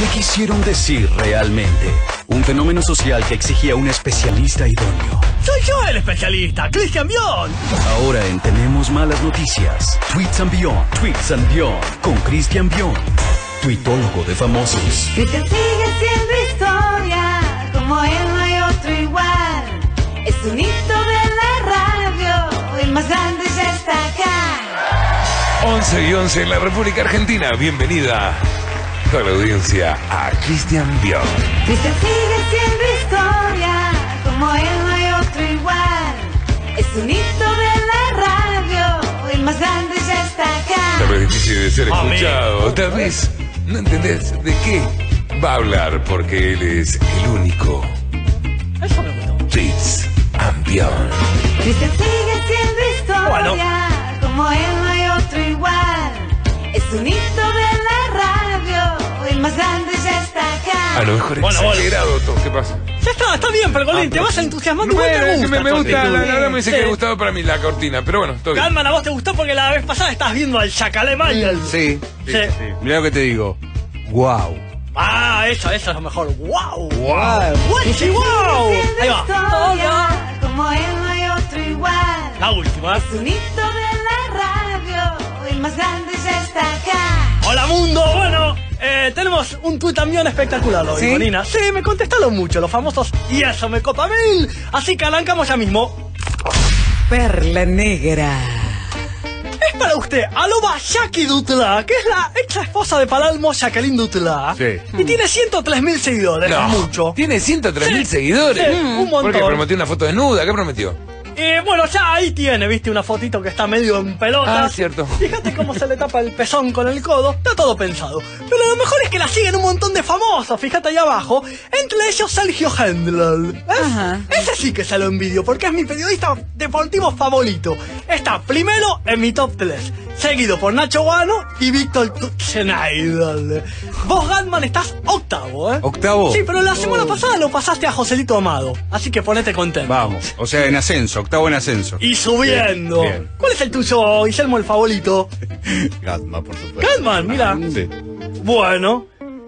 quisieron decir realmente? Un fenómeno social que exigía un especialista idóneo. ¡Soy yo el especialista, Cristian Bion! Ahora en Tenemos Malas Noticias, Tweets and Beyond, con Cristian Bion, tuitólogo de famosos. Cristian sigue siendo historia, como él no hay otro igual. Es un hito de la radio, el más grande ya está acá. 11:11 en la República Argentina. Bienvenida toda la audiencia a Cristian Bion. Cristian sigue siendo historia, como él no hay otro igual. Es un hito de la radio, el más grande ya está acá. Tal vez difícil de ser escuchado. Tal vez no entendés de qué va a hablar, porque él es el único. Eso me gustó. Tweets and Beyond. Cristian sigue siendo historia, como él no hay otro igual. Es un hito de la radio, el más grande ya está acá. A lo mejor exagerado todo. ¿Qué pasa? Ya está bien, Pergolín, te vas entusiasmando. Me Me gusta, la verdad me dice que Sí. me gustaba para mí la cortina, pero bueno, todo bien. Calma, ¿a vos te gustó? Porque la vez pasada estás viendo al Chacalé Michael. Sí. Mirá lo que te digo. Wow. Ah, eso es lo mejor. ¡Wow! Wow. ¡Guachi, wow! Ahí va. Historia, como él no hay otro igual. La última. Es un hito de la radio, el más grande ya está acá. Hola mundo, bueno, tenemos un tuit también espectacular hoy, ¿Sí? Bonina. Sí, me contestaron mucho los famosos y eso me copa mil. Así que arrancamos ya mismo. Perla negra. Es para usted, @Jackie Dutla, que es la ex esposa de Palermo, Jacqueline Dutla. Sí. Y tiene 103.000 seguidores, No, es mucho. tiene 103.000 Sí, seguidores. sí, un montón. ¿Por qué prometió una foto desnuda? ¿Qué prometió? Bueno, ya ahí tiene, viste, una fotito que está medio en pelota. Ah, cierto. Fíjate cómo se le tapa el pezón con el codo. Está todo pensado. Pero lo mejor es que la siguen un montón de famosos, fíjate ahí abajo. Entre ellos Sergio Hendler. ¿Ves? Ajá. Ese sí que se lo envidio, porque es mi periodista deportivo favorito. Está primero en mi top 3, seguido por Nacho Guano y Víctor Schneider. Vos, Gatman, estás octavo, ¿eh? ¿Octavo? Sí, pero la semana pasada lo pasaste a Joselito Amado. Así que ponete contento. Vamos. O sea, en ascenso. Octavo en ascenso. Y subiendo. Bien, bien. ¿Cuál es el tuyo, Guillermo, el favorito? Gatman, por supuesto. Gatman, mira. Sí. Bueno,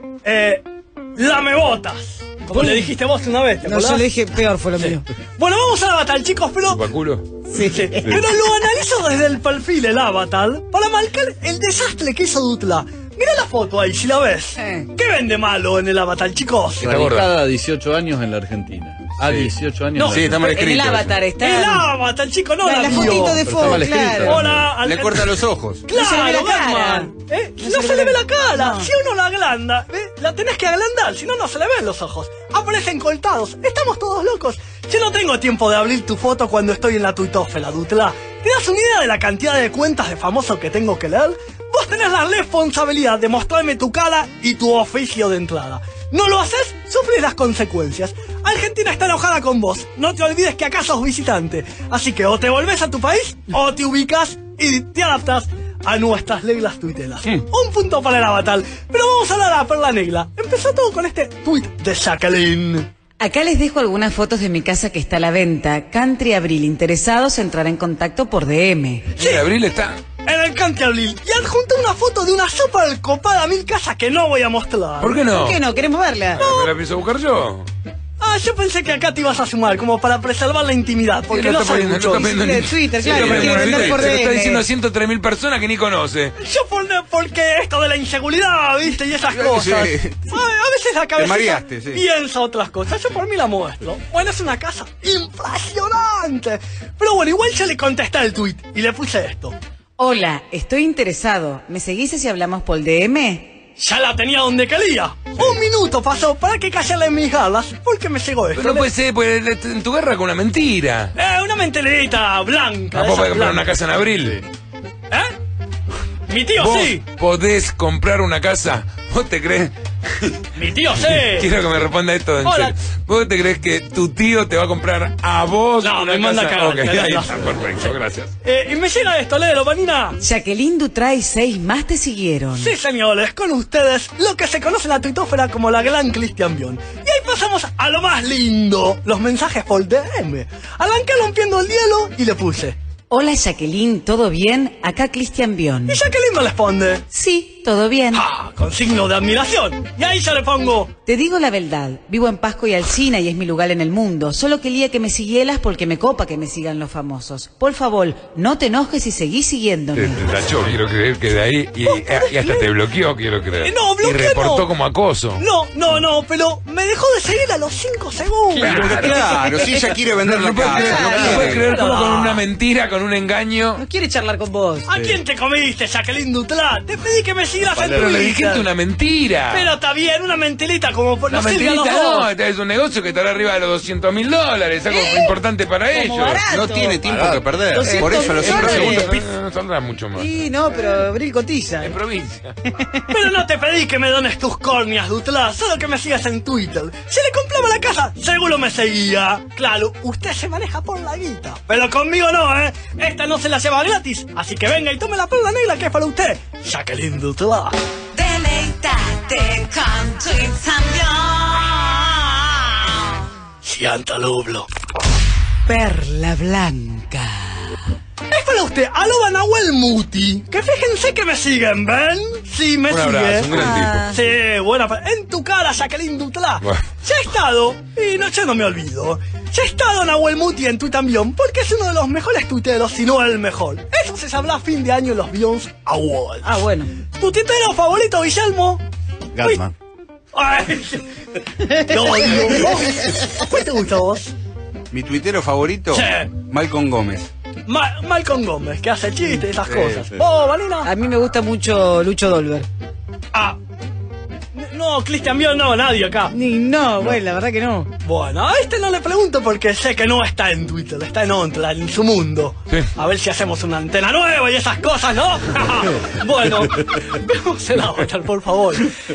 lamebotas. Como le dijiste vos una vez, ¿te No, acordás? yo le dije peor fue lo mío. Bueno, vamos al avatar, chicos, pero... ¿Chupaculo? Sí. Pero lo analizo desde el perfil, el avatar, para marcar el desastre que hizo Dutla. Mira la foto ahí, si la ves. ¿Qué vende malo en el avatar, chicos? Está gorda. Radicada a 18 años en la Argentina. A 18 años. No, en la Sí, está mal En el escrito. avatar El está. avatar, chicos, no la La vio. fotito de Pero está fondo, mal escrito. claro. Hola, Le corta los ojos. Claro, No se le ve la cara. Batman. No se le ve la cara. Si uno la agranda, la tenés que aglandar, si no, no se le ven los ojos. Aparecen cortados. Estamos todos locos. Yo no tengo tiempo de abrir tu foto cuando estoy en la tuitófera, Dutla. ¿Te das una idea de la cantidad de cuentas de famosos que tengo que leer? Vos tenés la responsabilidad de mostrarme tu cara y tu oficio de entrada. ¿No lo haces? Sufres las consecuencias. Argentina está enojada con vos. No te olvides que acá sos visitante. Así que o te volvés a tu país o te ubicas y te adaptas a nuestras reglas tuiteras. Un punto para el avatar. Pero vamos a hablar a la perla negra. Empezó todo con este tuit de Jacqueline. Acá les dejo algunas fotos de mi casa que está a la venta. Country Abril, interesados entrarán en contacto por DM. Sí, Abril está. En el Cantiabril. Y adjunté una foto de una super copada 1000 casas que no voy a mostrar. ¿Por qué no? ¿Por qué no? ¿Queremos verla? ¿Me la pienso buscar yo? Yo pensé que acá te ibas a sumar, como para preservar la intimidad, porque Sí, no soy poniendo- mucho. lo está poniendo De en- Twitter, Sí, claro, lo que quiere pone en vender por Twitter. Se lo está DM. diciendo a 103.000 personas que ni conoce. Yo porque esto de la inseguridad, viste, y esas cosas. Sí. A veces la cabeza mareaste, sí. piensa otras cosas. Yo por mí la muestro. Bueno, es una casa impresionante. Pero bueno, igual yo le contesté el tweet y le puse esto. Hola, estoy interesado. ¿Me seguís si hablamos por DM? Ya la tenía donde quería. Un minuto pasó para que callara en mis galas, porque me llegó esto. Pero no puede ser, pues en tu guerra con una mentira. Una mentirita blanca. Tampoco esa hay que comprar blanca. una casa en Abril. Mi tío ¿Vos sí. podés comprar una casa? ¿Vos te crees? Mi tío sí. Quiero que me responda esto en Hola. serio. ¿Vos te crees que tu tío te va a comprar a vos No, una me manda casa? a cagar, Ok, tenés ahí razón. está, perfecto, gracias. Y me llega esto, léelo, Vanina. Jacqueline Dutray y 6 más te siguieron. Sí, señores, con ustedes, lo que se conoce en la tuitófera como la gran Cristian Bion. Y ahí pasamos a lo más lindo, los mensajes por DM. Arranqué rompiendo el hielo y le puse. Hola Jacqueline, ¿todo bien? Acá Cristian Bion. Y Jacqueline me responde. Sí. Sí, todo bien. ¡Ah! Con signo de admiración. Y ahí ya le pongo... Te digo la verdad, vivo en Pasco y Alsina y es mi lugar en el mundo. Solo quería que me siguieras porque me copa que me sigan los famosos. Por favor, no te enojes y seguí siguiéndome. Te tachó, quiero creer que de ahí y hasta te bloqueó, quiero creer. No, bloqueó y reportó no. como acoso. No, pero me dejó de seguir a los 5 segundos. Claro, si ella quiere vender la casa. No puedes creer cómo con una mentira, con un engaño. No quiere charlar con vos. ¿A quién te comiste, Jacqueline Dutlá? Te pedí que me sigas en Pero le Twitter. dijiste una mentira. Pero está bien, una mentirita como por Una no sirve a los mentirita dos. no, este es un negocio que estará arriba de los $200.000, algo importante para ellos. barato. No tiene tiempo que perder. 200 Por eso a los 5 millones. segundos, pif. No saldrá mucho más. Sí, no, pero Abril cotiza. En provincia. Pero no te pedí que me dones tus córneas, Dutlá, solo que me sigas en Twitter. Si le compraba la casa, seguro me seguía. Claro, usted se maneja por la guita. Pero conmigo no, ¿eh? Esta no se la lleva gratis, así que venga y tome la perla negra que es para usted, Jacqueline Dutlá. Deleítate con Tweets and Beyond. Sianta Lublo. Perla blanca. Es para usted, aloba Nahuel Muti. Que fíjense que me siguen, ¿ven? Sí, me Un sigue. abrazo, un gran tipo. Sí, buena. En tu cara, Jacqueline Dutlá. Bueno. Ya he estado, y no, yo no me olvido. Ya he estado Nahuel Muti en Tweet and Beyond porque es uno de los mejores tuiteros, si no el mejor. Eso se sabrá a fin de año en los Beyond Awards. Ah, bueno. ¿Tu tuitero favorito, Guillermo? Gatman. Ay. No, Dios. ¿Cuál te gusta a vos? Mi tuitero favorito, Sí. Malcolm Gómez. Malcolm Gómez, que hace chistes y esas Sí, cosas. sí. Oh, Valina. A mí me gusta mucho Lucho Dolber. Ah. No, Cristian Bion no, nadie acá. No, güey, la verdad que no. Bueno, a este no le pregunto porque sé que no está en Twitter, está en Ontla, en su mundo. Sí. A ver si hacemos una antena nueva y esas cosas, ¿no? Bueno, vemos el avatar, por favor.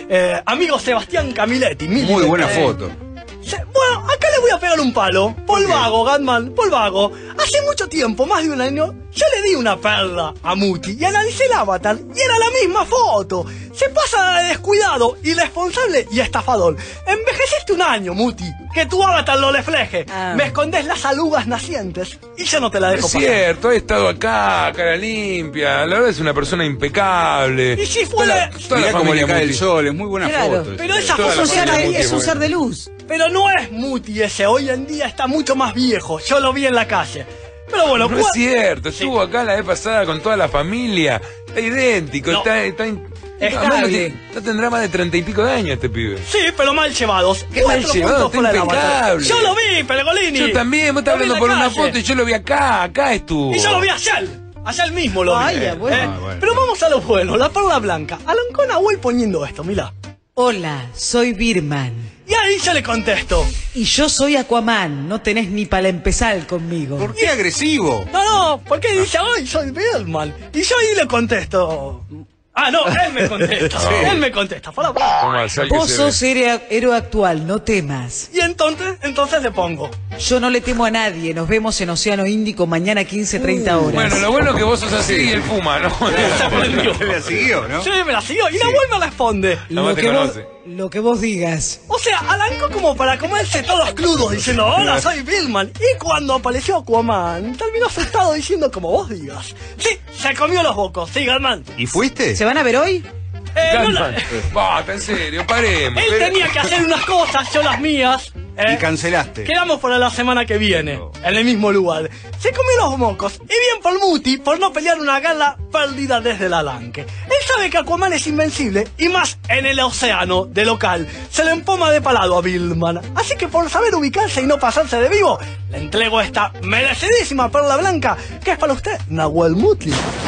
Amigo Sebastián Camiletti. Muy buena foto. Bueno, acá le voy a pegar un palo. Por vago, Gatman, por vago. Hace mucho tiempo, más de un año, yo le di una perla a Muti y analicé el avatar y era la misma foto. Se pasa de descuidado, irresponsable y estafador. Envejeciste un año, Muti. Que tu avatar lo refleje. Ah. Me escondes las arrugas nacientes y yo no te la dejo Es pasar. cierto, he estado acá, cara limpia. La verdad es una persona impecable. Y si fuera- Toda la Mirá cómo le familia cae el Muti. sol, es muy buena Claro. foto. Pero esa Toda foto la Es un ser, familia Muti es un buena. ser de luz. Pero no es Muti ese, hoy en día está mucho más viejo. Yo lo vi en la calle. Pero bueno, No es cierto, estuvo acá la vez pasada con toda la familia. Está idéntico, No. está Estable. no tendrá más de 30 y pico de años este pibe. Sí, pero mal llevados. Qué mal 4 llevado, puntos fuera está del avatar. impecable. Yo lo vi, Pelegolini. Yo también, vos estás Lo vi en hablando la por una calle. foto y yo lo vi acá estuvo. Y yo lo vi ayer. Ayer mismo lo vi. Vaya, bueno. Ah, bueno. Pero vamos a lo bueno, la perla blanca. Alancón Nahuel poniendo esto, mirá. Hola, soy Birman. Y ahí yo le contesto. Y yo soy Aquaman. No tenés ni para empezar conmigo. ¿Por qué agresivo? No, porque dice, ay, soy Birdman. Y yo ahí le contesto. Ah, no, él me contesta. Sí. Él me contesta. Para. ¿Cómo hacer que Vos se sos ve? héroe actual, no temas. Y entonces le pongo. Yo no le temo a nadie. Nos vemos en Océano Índico mañana 15:30 horas. Bueno, lo bueno es que vos sos así y él fuma, ¿no? Se prendió. Se la siguió, ¿no? Sí, me la siguió. Y Nahuel me responde. Además te conoce. Lo que vos digas. O sea, arrancó como para comerse todos crudos diciendo, hola, soy Billman. Y cuando apareció Aquaman, terminó asustado diciendo como vos digas. Sí, se comió los bocos, sí, Gatman. ¿Y fuiste? ¿Se van a ver hoy? No la- Gatman. Basta, en serio, paremos. él tenía que hacer unas cosas, yo las mías. Y cancelaste. Quedamos para la semana que viene, en el mismo lugar. Se comió los mocos, y bien por Muti, por no pelear una gala perdida desde el alanque. Él sabe que Aquaman es invencible, y más en el océano de local. Se le empoma de palado a Billman. Así que por saber ubicarse y no pasarse de vivo, le entrego esta merecidísima perla blanca, que es para usted, Nahuel Muti.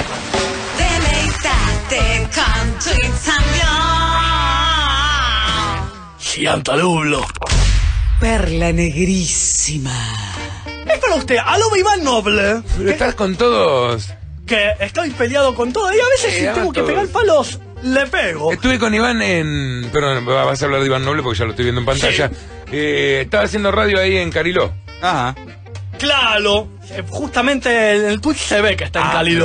Deleítate con Tweets and Beyond. Siantalulo. Perla negrísima. Es para usted, aloba Iván Noble. Pero estás con todos. Que estoy peleado con todo, y a veces Sí, si a tengo que todos. pegar palos, le pego. Estuve con Iván en... Perdón, vas a hablar de Iván Noble porque ya lo estoy viendo en pantalla. Estaba haciendo radio ahí en Cariló. Ajá. Claro, justamente en el Twitch se ve que está en Ah, Calidó.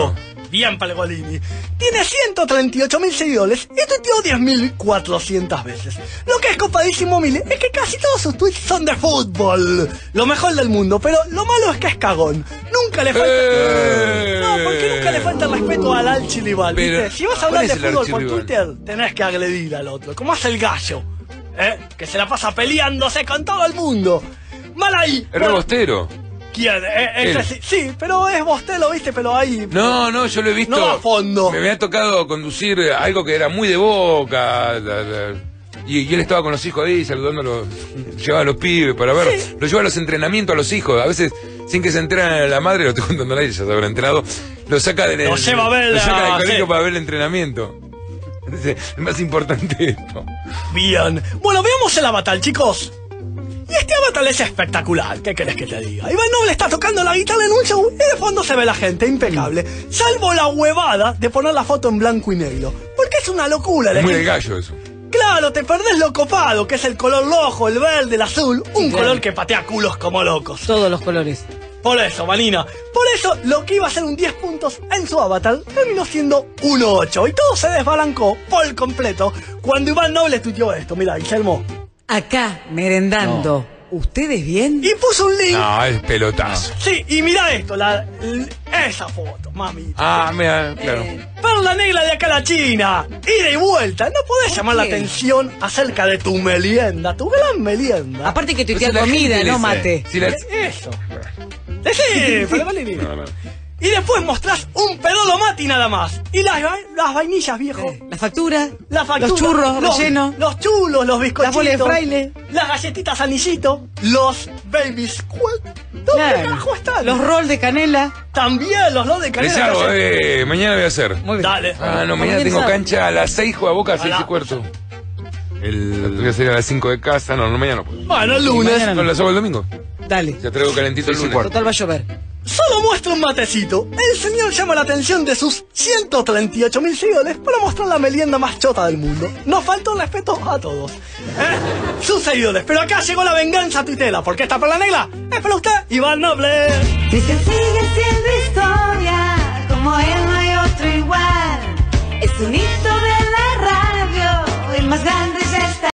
bien Pergolini. Tiene 138.000 seguidores y tuiteó 10.400 veces. Lo que es copadísimo Mile es que casi todos sus tweets son de fútbol. Lo mejor del mundo, pero lo malo es que es cagón. Nunca le falta... No, porque nunca le falta el respeto al archirrival, ¿viste? Si vas a hablar de fútbol por Twitter, tenés que agredir al otro, como hace el gallo, que se la pasa peleándose con todo el mundo. Mal ahí. Es rebostero. ¿Quién? Sí, pero es Bostelo, ¿viste? Pero ahí... No, yo lo he visto. No va a fondo. Me había tocado conducir algo que era muy de Boca. Y él estaba con los hijos ahí saludándolos. Llevaba a los pibes para ver. Sí. Lo lleva a los entrenamientos a los hijos. A veces, sin que se entrene la madre, lo estoy contando a nadie, ya se habrá enterado. Lo saca del colegio para ver el entrenamiento. Es más importante esto. Bien. Bueno, veamos el avatar, chicos. Y este avatar es espectacular, ¿qué querés que te diga? Iván Noble está tocando la guitarra en un show y de fondo se ve la gente, impecable. Salvo la huevada de poner la foto en blanco y negro. Porque es una locura. Es muy de gallo eso. Claro, te perdés lo copado, que es el color rojo, el verde, el azul. Un color que patea culos como locos. Todos los colores. Por eso, Vanina. Por eso, lo que iba a ser un 10 puntos en su avatar terminó siendo un 8. Y todo se desbalancó por completo cuando Iván Noble tuiteó esto. Mira, Guillermo. Acá, merendando. ¿Ustedes bien? Y puso un link. No, es pelotazo. Sí, y mira esto, esa foto, mami. Mira, claro. Perla negra de acá a la China. Ida y vuelta. No podés llamar la atención acerca de tu merienda, tu gran merienda. Aparte que tuitea comida, no mate. Eso. Sí, Pergolini. Y después mostrás un pedolo mati nada más. Y las vainillas, viejo. La factura. Los churros, relleno. Los chulos, los bizcochitos. Las bolas de fraile. Las galletitas anillito. Los baby squad. ¿Dónde carajo están? Los rolls de canela. También los rolls de canela. Mañana voy a hacer. Muy bien. Dale. Mañana tengo cancha a las 6, juega Boca a 6:15. Voy a hacer a las 5 de casa. No, mañana no puedo. Bueno, el lunes. No, la hago el domingo. Dale. Ya traigo calentito el lunes. Total va a llover. Solo muestra un matecito. El señor llama la atención de sus 138.000 seguidores para mostrar la merienda más chota del mundo. Nos faltó respeto a todos. Sus seguidores. Pero acá llegó la venganza tuitera, porque esta perla negra es para usted, Iván Noble. Cristian sigue siendo